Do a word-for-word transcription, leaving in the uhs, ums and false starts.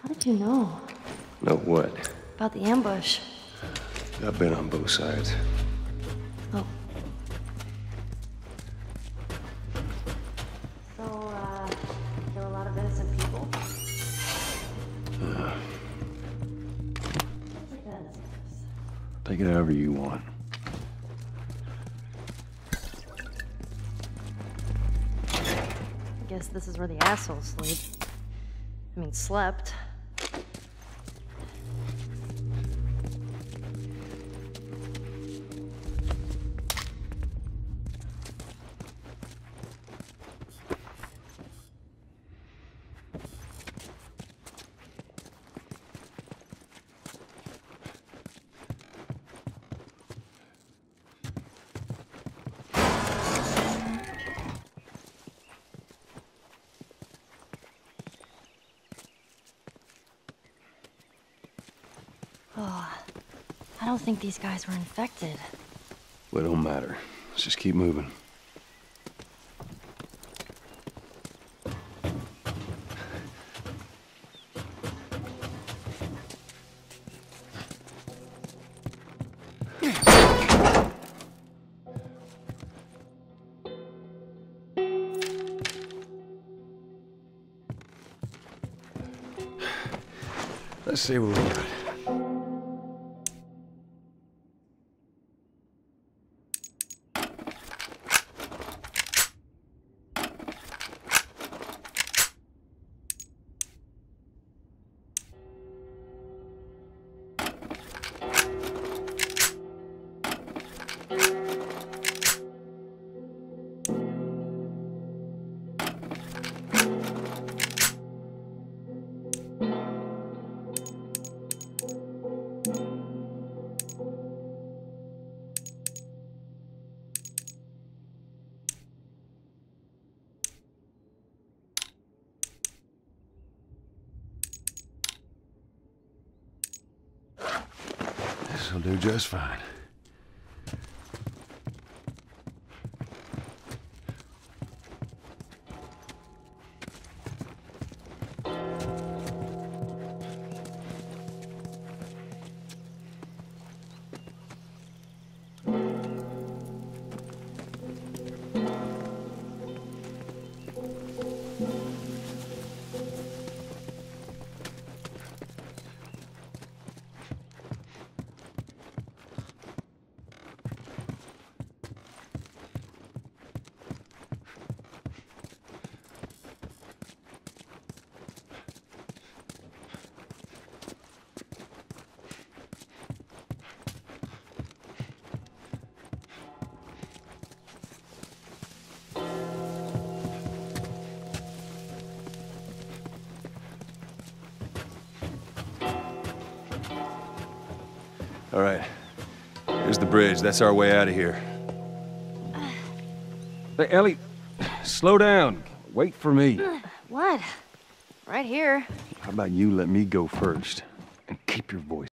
How did you know? Know what? About the ambush. I've been on both sides. Oh. So, uh, kill a lot of innocent people? Uh, take it however you want. I guess this is where the assholes sleep. I mean, slept. Oh, I don't think these guys were infected. Well, it don't matter. Let's just keep moving. Let's see what we got. This'll do just fine. All right. Here's the bridge. That's our way out of here. Hey, Ellie, slow down. Wait for me. What? Right here. How about you let me go first and keep your voice